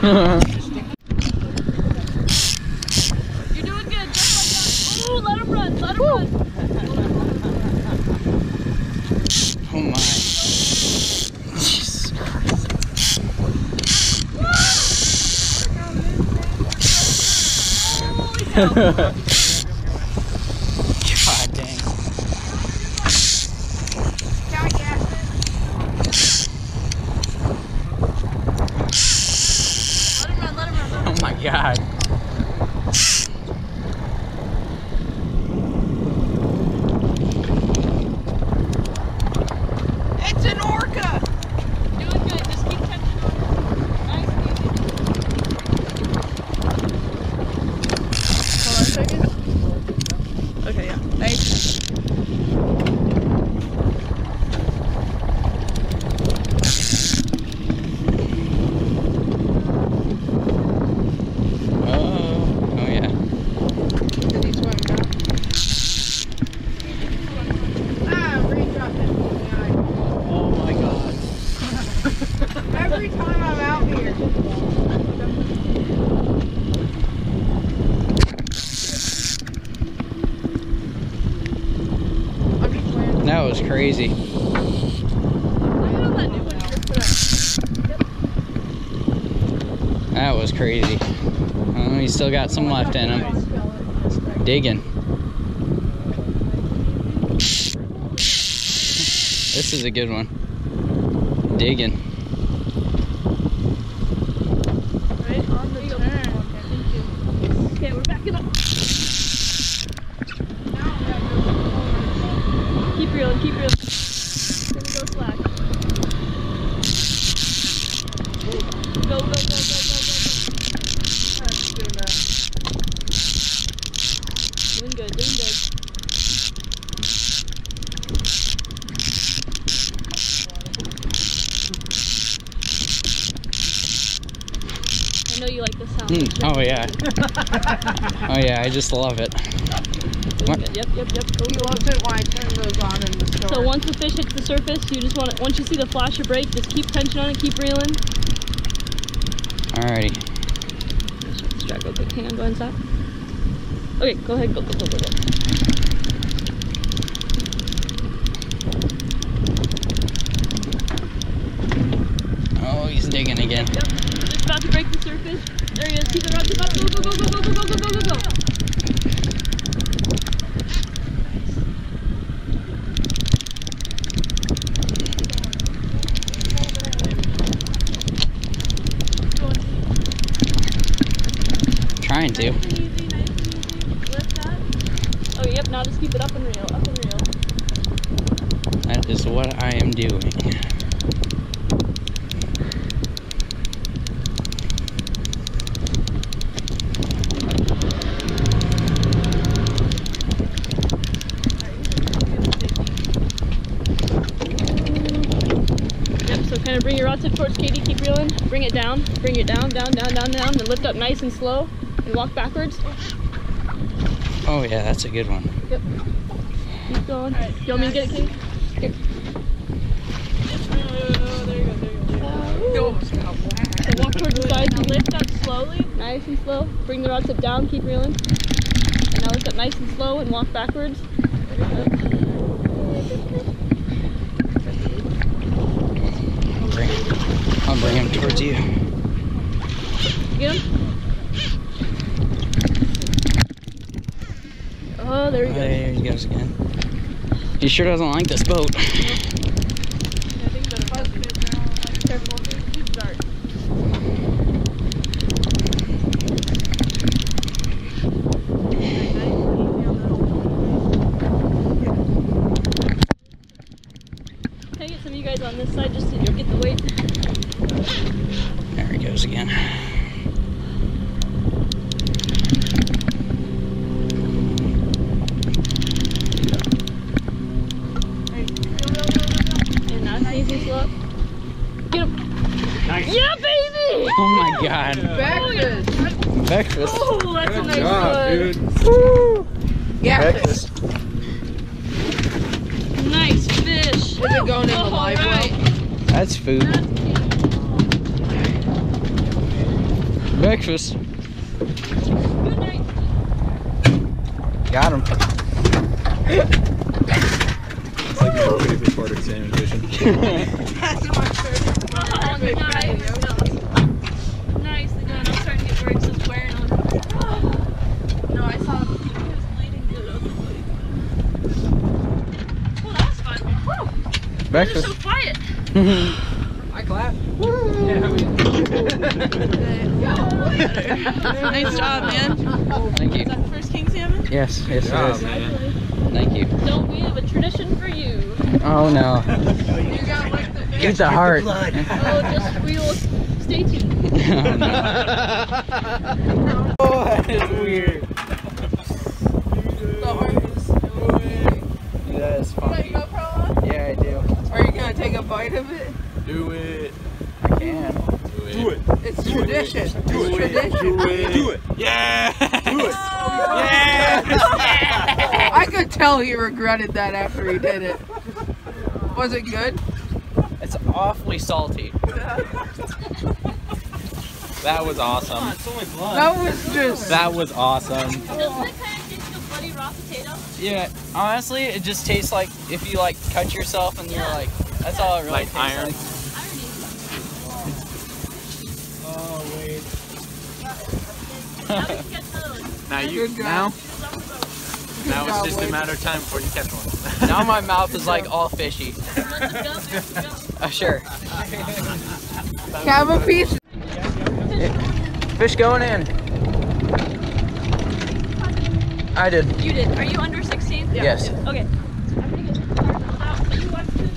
You're doing good. Just like that. Oh, let him run. Let him run. Oh my. Jesus Christ. God dang. Oh my God. It's an orca. Doing good. Just keep touching on it. Nice, easy. Hold on a second. Okay, yeah. Thanks. Every time I'm out here. That was crazy. That was crazy. Oh, he's still got some left in him. Digging. This is a good one. Digging. Right on the turn. Okay, we're backing up. Keep reeling, keep reeling. It's gonna go slack. Go, go, go, go, go, go, go. That's good enough. Doing good, doing good. I know you like the sound. Oh yeah. Oh yeah, I just love it. Yep, yep, yep. Go, He go, loves it when I turn those on in the store. So once the fish hits the surface, you just want to, once you see the flash or break, just keep tension on it, keep reeling. Alrighty. Strap real quick. Hang on, go ahead and stop. Okay, go ahead, go, go, go, go, go. Oh, he's digging again. Yep, just about to break the surface. There he is, keep it up, go, go, go, go, go, go, go, go, go, go, go. Trying to. Nice and easy, nice and easy. Lift that. Oh, yep, now just keep it up and reel, up and reel. That is what I am doing. Yep, so kind of bring your rod tip towards Katie, keep reeling. Bring it down, bring it down, down, down, down, down, and lift up nice and slow. And walk backwards. Oh yeah, that's a good one. Yep. Keep going. Right, you want me to get it, Katie? Here. There you go, there you go. So walk towards the side, you lift up slowly, nice and slow. Bring the rod tip down, keep reeling. And now lift up nice and slow and walk backwards. I'll bring him towards you. Get him? Oh, there he goes. There he goes again. He sure doesn't like this boat. I think the buzz fit now. Careful. Keep start. Can I get some of you guys on this side just so you'll get the weight? There he goes again. And now nice and slow. Get him. Nice. Yeah, baby! Oh my God. Breakfast. Breakfast. Oh, that's a nice job, one. dude. Woo. Yeah. Breakfast. Nice fish. Is it going in the live well? That's food. Breakfast. Good night. Got him. It's like you're waiting for Spartan salmon fishing. That's my favorite. Nicely done. I'm starting to get worried just wearing them. No, I saw he was bleeding good over the Well, that was fun. Woo! Breakfast. You're so quiet. I clap. Nice job, man. Thank you. Is that the first king salmon? Yes, yes, Yeah, it is. man. Thank you. Don't we have a tradition for you? Oh no. You got like the Eat the heart. Oh, just we will stay tuned. Oh no. Oh, that is weird. The heart is so big. That is You got funny. your GoPro on? Yeah, I do. Are you gonna take a bite of it? Do it. I can. Do it. It's tradition. It's Do it. tradition. Do it. Do it. Yeah. Do it. I could tell he regretted that after he did it. Was it good? It's awfully salty. That was awesome. That was just. That was awesome. Doesn't it kind of taste like a bloody raw potato? Yeah, honestly, it just tastes like if you like cut yourself and you're like, that's all it really Like tastes iron. like. Oh wait. Now we can get those. Now you Good job. now Good now it's job, just Wade. a matter of time before you catch one. Now my mouth is like all fishy. Let's go. Sure. Have a piece. Fish going in. I did. You did. Are you under 16? Yes. Okay. I'm gonna get the card out, but you watch this.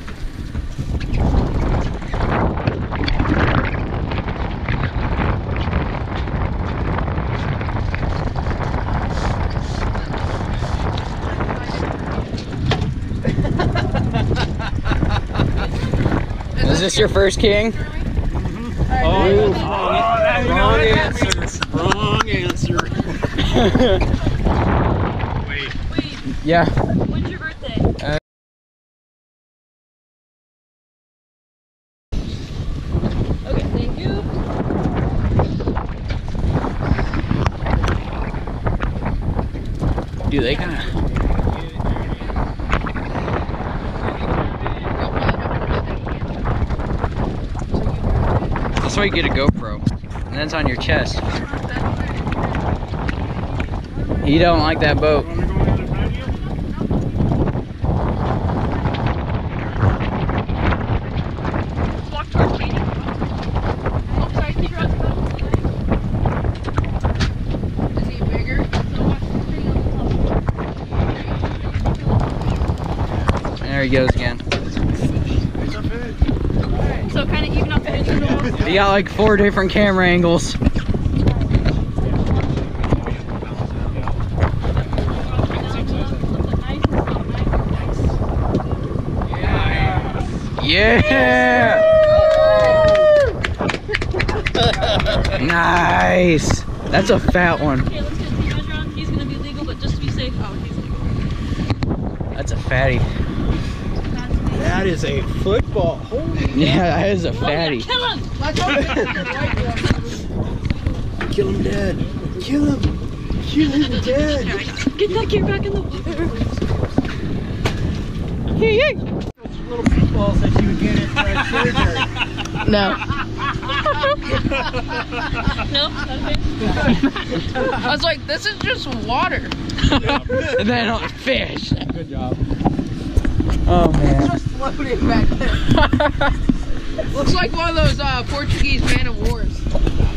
Is this your first king? Oh, wrong answer. Wrong answer. Wait. Wait, Yeah. when's your birthday? Okay, thank you. Dude, they kind of. That's why you get a GoPro, and that's on your chest. You don't like that boat. Walk towards Katie. Oh, sorry, keep your eyes closed. Is he bigger? So watch the tree on the top. There he goes again. So kind of even up the edge. You got like 4 different camera angles. Yeah! Nice! That's a fat one. Okay, let's get the measure on. He's gonna be legal, but just to be safe. Oh, he's legal. That's a fatty. That is a football. Holy. Yeah, that is a fatty. Kill him! Kill him dead. Kill him. Kill him dead. Get that gear back in the water. Little footballs that you would get at surgery. No. No? Okay. I was like, this is just water. And then on fish. Good job. Oh man. Just floating back there. Looks like one of those Portuguese man of wars.